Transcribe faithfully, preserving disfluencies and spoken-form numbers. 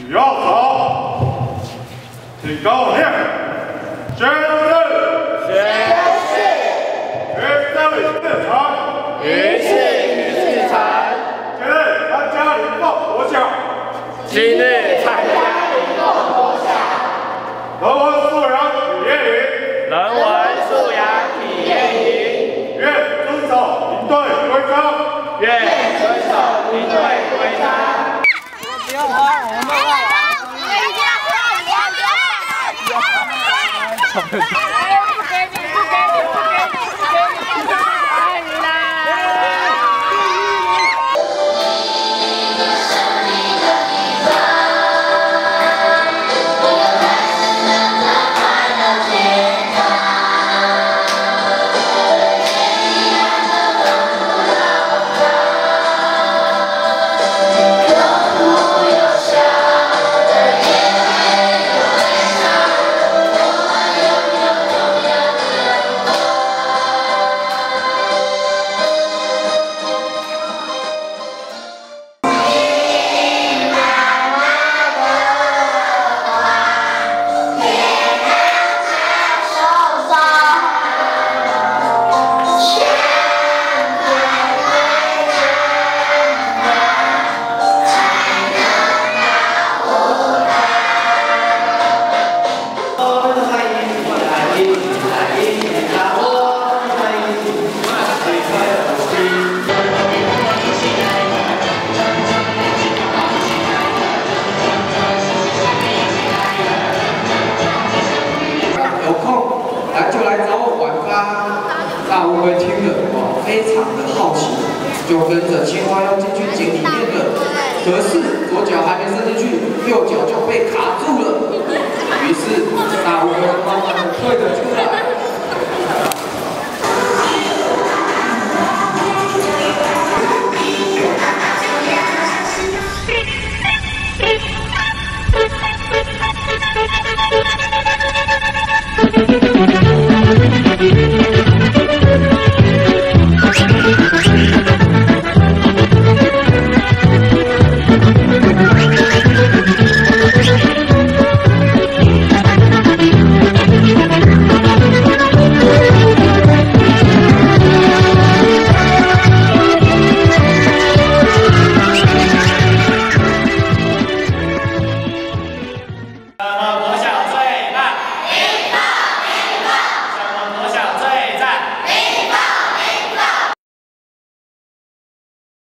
许要走，请跟我念：宣誓， 宣誓， 于是与世成， 于是与世成。 今日参加灵凤国小， 今日参加灵凤国小， 人文素养体验营， 人文素养体验营， 愿遵守营队规章， 愿遵守营队规章。 不要慌，我们慢慢来。不给你，不给你，不给你，不给你，不给你，爱你啦！ 大乌龟听了哇，非常的好奇，就跟着青蛙要进去井里面了。可是左脚还没伸进去，右脚就被卡住了。于是大乌龟慢慢的退了出来。